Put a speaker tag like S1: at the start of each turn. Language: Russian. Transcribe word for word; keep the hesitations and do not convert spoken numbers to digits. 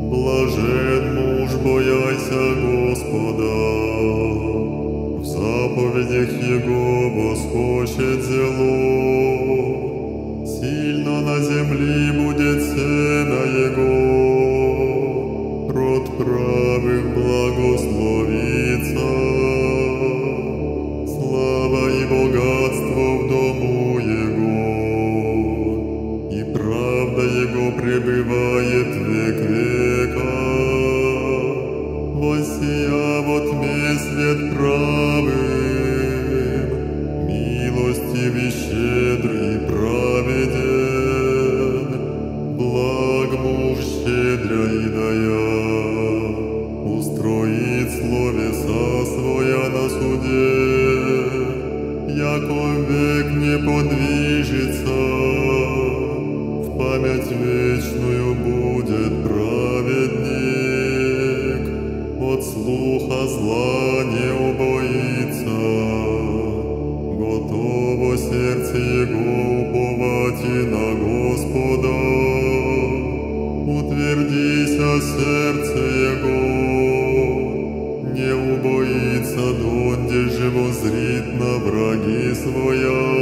S1: Блажен муж, бояйся Господа, в заповедях Его восхочет зело. Сильно на земли будет семя Его, род правых благословится. Слава и богатство в дому Его, и правда Его пребывает век века. Воссия во тьме свет правым, милостив и щедрый и праведен, благ муж щедря и дая, устроит словеса своя на суде, яко век не подвижется, в память вечную будет праведник, от слуха зла не убоится, готово сердце Его уповать и на Господа, утвердися сердце Его, не убоится, донде же воззрит на враги своя.